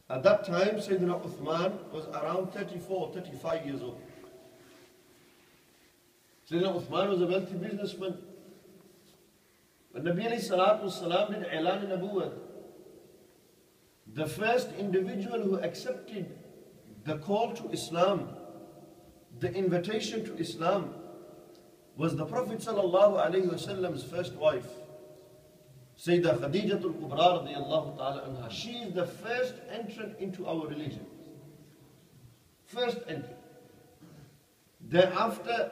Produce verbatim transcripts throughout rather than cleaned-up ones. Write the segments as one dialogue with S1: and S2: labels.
S1: At that time, Sayyidina Uthman was around thirty-four, thirty-five years old. Sayyidina Uthman was a wealthy businessman. When Nabi alayhi salatu wasalam did I'lan Nabuwwat, the first individual who accepted the call to Islam, the invitation to Islam, was the Prophet sallallahu alaihi wasallam's first wife, Sayyidah Khadijatul Kubra radiyallahu ta'ala anha. She is the first entrant into our religion. First entrant. Thereafter,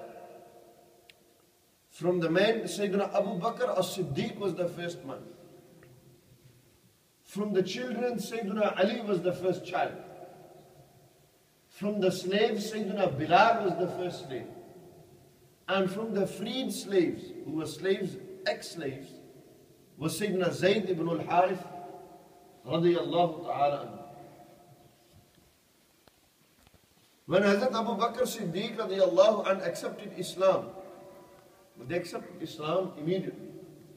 S1: from the men, Sayyidina Abu Bakr as-Siddiq was the first man. From the children, Sayyidina Ali was the first child. From the slaves, Sayyidina Bilal was the first slave. And from the freed slaves, who were slaves, ex-slaves, was Sayyidina Zayd ibn al-Harith radiyallahu ta'ala anhu. When Hazrat Abu Bakr Siddiq radiyallahu anhu accepted Islam, they accepted Islam immediately.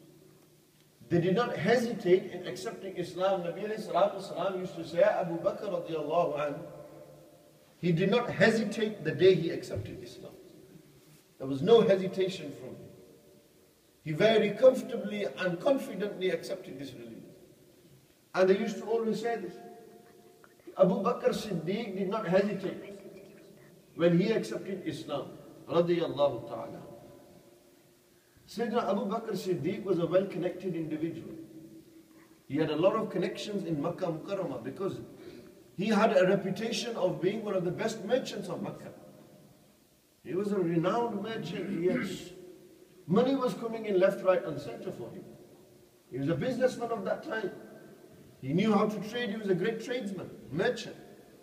S1: They did not hesitate in accepting Islam. Nabi alayhi salatu wasalam used to say, Abu Bakr radiyallahu anhu, he did not hesitate the day he accepted Islam. There was no hesitation from him. He very comfortably and confidently accepted this religion. And they used to always say this. Abu Bakr Siddiq did not hesitate when he accepted Islam. Radiyallahu ta'ala. Sayyidina Abu Bakr Siddiq was a well-connected individual. He had a lot of connections in Makkah Mukarramah because he had a reputation of being one of the best merchants of Makkah. He was a renowned merchant. He had money was coming in left, right, and center for him. He was a businessman of that time. He knew how to trade. He was a great tradesman, merchant.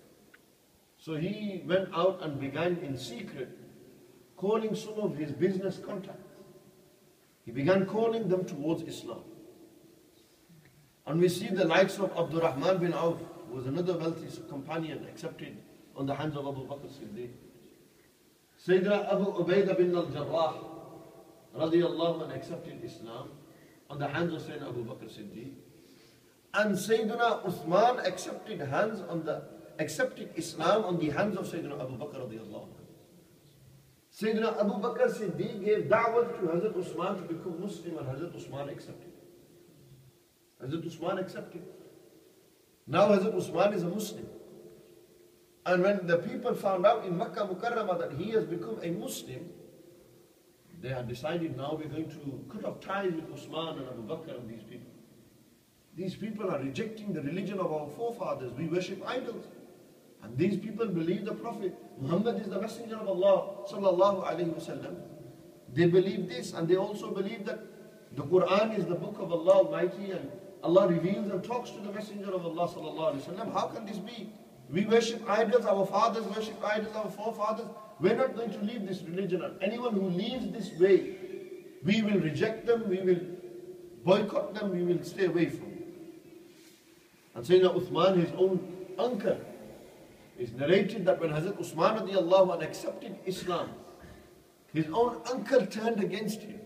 S1: So he went out and began in secret calling some of his business contacts. He began calling them towards Islam. And we see the likes of Abdurrahman bin Auf, who was another wealthy companion accepted on the hands of Abu Bakr Siddiq. Sayyidina Abu Ubaidah bin al-Jarrah radiyallahu anhu accepted Islam on the hands of Sayyidina Abu Bakr Siddiq. And Sayyidina Uthman accepted hands on the accepted Islam on the hands of Sayyidina Abu Bakr radiyallahu anhu. Sayyidina Abu Bakr Siddiq gave da'wah to Hazrat Usman to become Muslim, and Hazrat Usman accepted. Hazrat Usman accepted. Now Hazrat Usman is a Muslim. And when the people found out in Makkah Mukarramah that he has become a Muslim, they had decided now we're going to cut off ties with Usman and Abu Bakr and these people. These people are rejecting the religion of our forefathers. We worship idols. And these people believe the Prophet Muhammad is the messenger of Allah sallallahu alayhi wasallam. They believe this, and they also believe that the Quran is the book of Allah Almighty, and Allah reveals and talks to the messenger of Allah sallallahu alayhi wasallam. How can this be? We worship idols, our fathers worship idols, our forefathers. We're not going to leave this religion. And anyone who leaves this way, we will reject them, we will boycott them, we will stay away from them. And Sayyidina Uthman, his own uncle, is narrated that when Hazrat Usman radiallahu anh accepted Islam, his own uncle turned against him.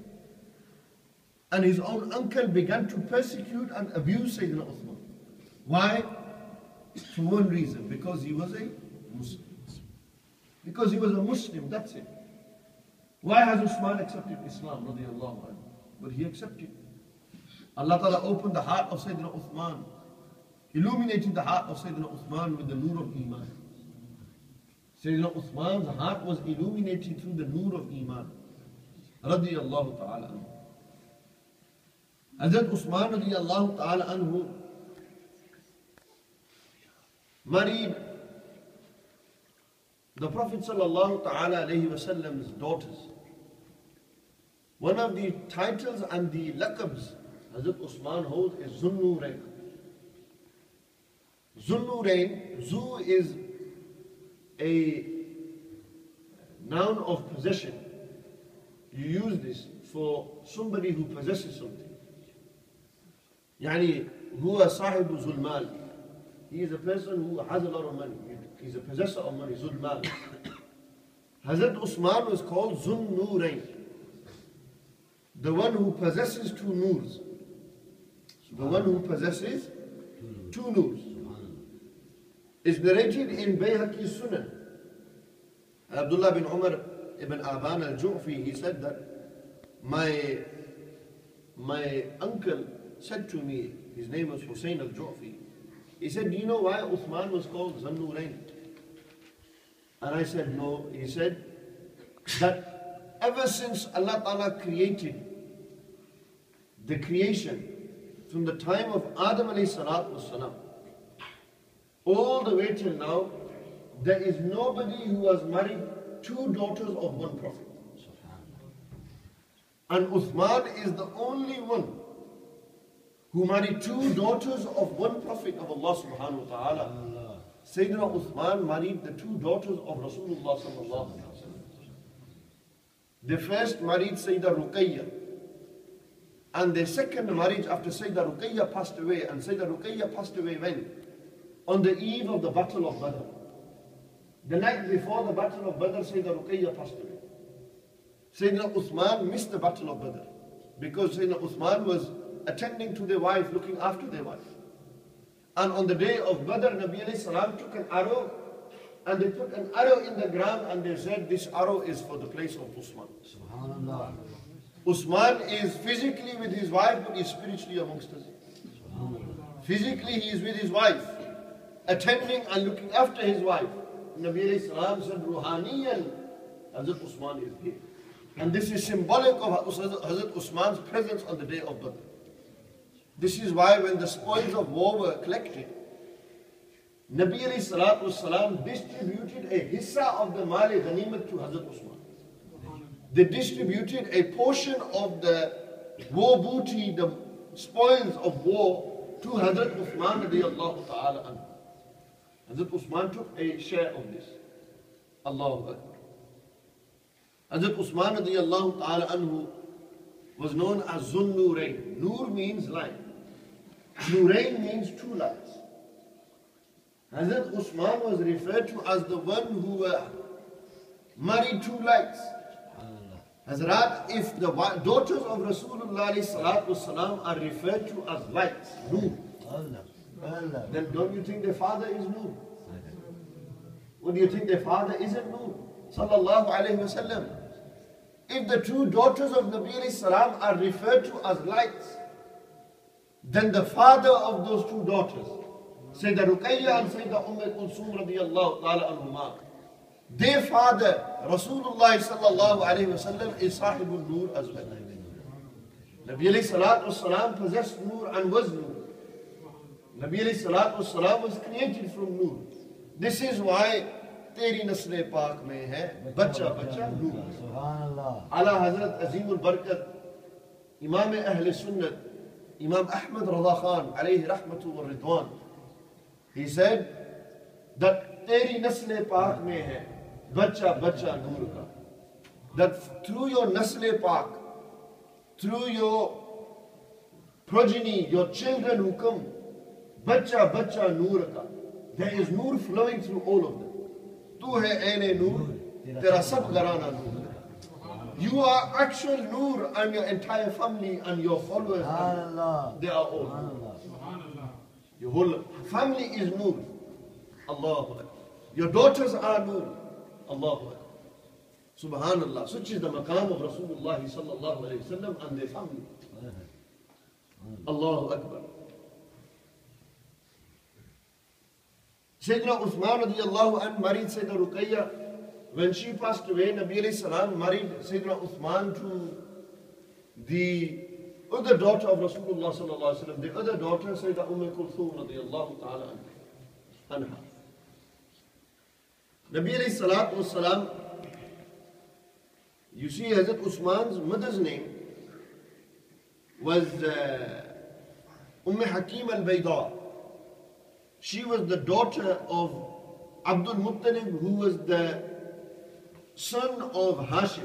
S1: And his own uncle began to persecute and abuse Sayyidina Uthman. Why? For one reason, because he was a Muslim. Because he was a Muslim, that's it. Why has Usman accepted Islam radiallahu anh? But he accepted. Allah Ta'ala opened the heart of Sayyidina Uthman, illuminated the heart of Sayyidina Uthman with the nur of Iman. Sayyidina Uthman's heart was illuminated through the nur of Iman. Radiyallahu ta'ala anhu. Hazrat Usman radiyallahu ta'ala anhu married the Prophet sallallahu ta'ala alayhi wasallam's daughters. One of the titles and the laqabs Hazrat Usman holds is Zunnurain. Zunnurain, Zu is a noun of possession. You use this for somebody who possesses something. Yani, huwa sahibu zulmal. He is a person who has a lot of money. He is a possessor of money, zulmal. Hazrat Usman was called Zunnurain, the one who possesses two noors. The one who possesses two noors. It's narrated in Bayhaqi Sunan. Abdullah bin Umar ibn Aban al-Ju'fi, he said that my, my uncle said to me, his name was Hussein al-Ju'fi, he said, do you know why Uthman was called Zannurain? And I said, no. He said that ever since Allah Ta'ala created the creation, from the time of Adam alayhi salatu wasalam, all the way till now, there is nobody who has married two daughters of one prophet. And Uthman is the only one who married two daughters of one prophet of Allah subhanahu wa ta'ala. Sayyidina Uthman married the two daughters of Rasulullah sallallahu alaihi wasallam. The first married Sayyidah Ruqayya. And the second marriage after Sayyidah Ruqayya passed away, and Sayyidah Ruqayya passed away when? On the eve of the Battle of Badr. The night before the Battle of Badr, Sayyidah Ruqayya passed away. Sayyidina Uthman missed the Battle of Badr because Sayyidina Uthman was attending to their wife, looking after their wife. And on the day of Badr, Nabi alayhi salam took an arrow and they put an arrow in the ground and they said, this arrow is for the place of Usman. Subhanallah. Usman is physically with his wife, but is spiritually amongst us. Physically he is with his wife, attending and looking after his wife. Nabi alayhi salam said, Ruhaniyan, Hazrat Usman is here. And this is symbolic of Hazrat Usman's presence on the day of Badr. This is why when the spoils of war were collected, Nabi alayhi salatu wasalam distributed a hissa of the Mali Ghanimat to Hazrat Usman. They distributed a portion of the war booty, the spoils of war, to Hazrat Uthman radiyallahu ta'ala anhu. Hazrat Usman took a share of this. Allahu Akbar. Hazrat Usman radiyallahu ta'ala anhu was known as Zun Nurain. Nur means light. Nurain means two lights. Hazrat Usman was referred to as the one who uh, married two lights. Hazrat, if the daughters of Rasulullah salatu wasalam are referred to as lights, Nur, then don't you think their father is Nur? What do you think their father isn't Nur? Sallallahu alayhi wa sallam. If the two daughters of Nabi alayhi salam are referred to as lights, then the father of those two daughters, Sayyidah Ruqayya and Sayyidah Umm Kulsum radiyallahu ta'ala anhuma, their father, Rasulullah sallallahu alayhi wa sallam, is Sahibul Nur as well. Nabi alayhi salatu wasalam possessed Nur and was Nur. Nabi alayhi salatu wasalam was created from Nur. This is why तेरी नस्ल पाक में है बच्चा बच्चा नूर. Ala Hazrat Azimul Barakat, Imam Ahl Sunnat, Imam Ahmad Rada Khan alayhi rahmatu wa ridwan, he said that तेरी नस्ल पाक में है बच्चा बच्चा नूर का. That through your nasl pak, through your progeny, your children who come, bachcha bachcha noor ka, there is noor flowing through all of them. Tu hai aine noor, tera sab gharana noor. You are actual noor, and your entire family and your followers, they are all noor. Your whole family is noor. Allahu Akbar. Your daughters are noor. Allahu Akbar. Subhanallah. Such is the maqam of Rasulullah sallallahu alayhi wa sallam and their family. Allahu Akbar. Sayyidina Uthman radiyallahu anhu married Sayyidah Ruqayya. When she passed away, Nabi alayhi salam married Sayyidina Uthman to the other daughter of Rasulullah sallallahu alayhi wa sallam, the other daughter, Sayyidah Umm Kulthum radiyallahu ta'ala anha. Nabi alayhi salatu wasalam, you see, Hazrat Usman's mother's name was uh, Umm Hakim al-Bayda. She was the daughter of Abdul Muttalib, who was the son of Hashim.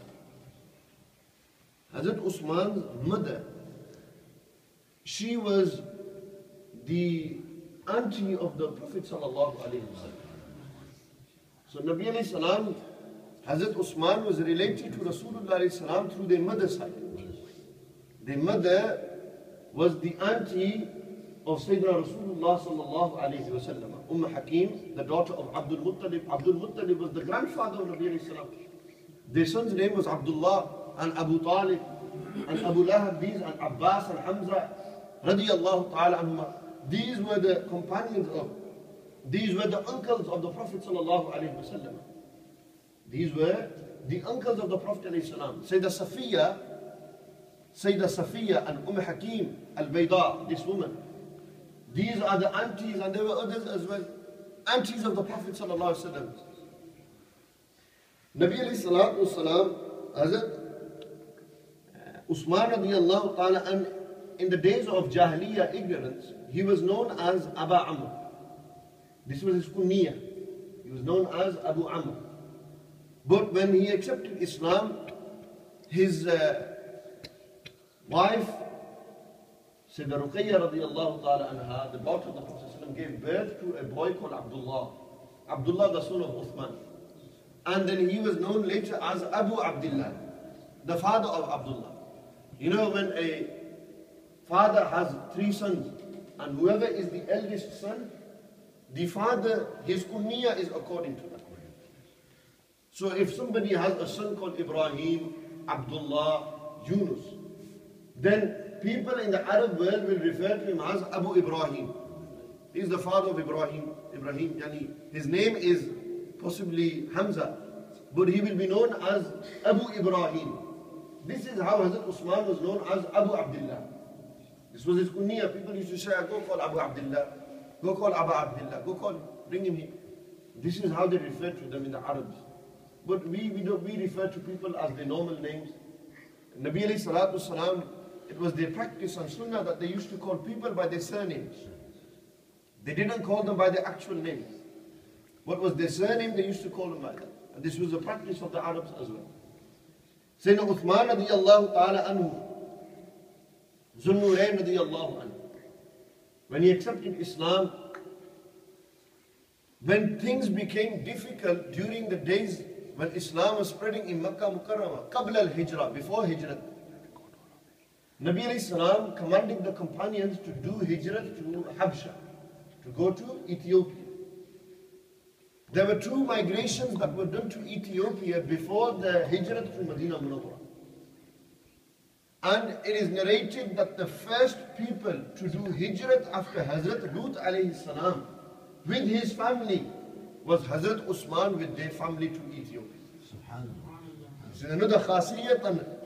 S1: Hazrat Usman's mother, she was the auntie of the Prophet sallallahu alaihi wasallam. So Nabi alayhi salam, Hazrat Usman was related to Rasulullah alayhi salam through their mother's side. Their mother was the auntie of Sayyidina Rasulullah Rasulullah sallallahu alayhi wa sallam, Umm Hakim, the daughter of Abdul Muttalib. Abdul Muttalib was the grandfather of Nabi alayhi salam. Their son's name was Abdullah and Abu Talib and Abu Lahab, these and Abbas and Hamza radiyallahu ta'ala anhuma. These were the companions of, these were the uncles of the Prophet sallallahu alayhi wa sallam. These were the uncles of the Prophet alayhi salam. Sayyidah Safiya, Sayyidah Safiya and Umm Hakim al-Bayda, this woman. These are the aunties, and there were others as well, aunties of the Prophet sallallahu alayhi wa sallam. Nabi alayhi salatu wasalam, Hazrat Usman radiyallahu ta'ala, and in the days of Jahiliyyah ignorance, he was known as Aba Amr. This was his kunya. He was known as Abu Amr. But when he accepted Islam, his uh, wife, Sayyidah Ruqayya radiyallahu ta'ala anha, the daughter of the Prophet gave birth to a boy called Abdullah. Abdullah, the son of Uthman. And then he was known later as Abu Abdullah, the father of Abdullah. You know, when a father has three sons, and whoever is the eldest son, the father, his kunya is according to that. So if somebody has a son called Ibrahim, Abdullah, Yunus, then people in the Arab world will refer to him as Abu Ibrahim. He is the father of Ibrahim. Ibrahim, yani, his name is possibly Hamza, but he will be known as Abu Ibrahim. This is how Hazrat Usman was known as Abu Abdullah. This was his kunya. People used to say, go call Abu Abdullah, go call Abu Abdullah, go call, bring him here. This is how they refer to them in the Arabs. But we, we, don't, we refer to people as their normal names. Nabi alayhi salatu salam, it was their practice and sunnah that they used to call people by their surnames. They didn't call them by their actual names. What was their surname, they used to call them by that. And this was the practice of the Arabs as well. Sayyidina Uthman radiyallahu ta'ala anhu, Zunnurayn radiyallahu anhu, when he accepted Islam, when things became difficult during the days when Islam was spreading in Makkah Mukarramah, Qabla al-Hijrah, before Hijrah, Nabi alayhi salam commanding the companions to do Hijrah to Habsha, to go to Ethiopia. There were two migrations that were done to Ethiopia before the Hijrah to Medina Munawwarah. And it is narrated that the first people to do Hijrah after Hazrat Lut alayhi salam with his family was Hazrat Usman with their family to Ethiopia. This is another khasiyat and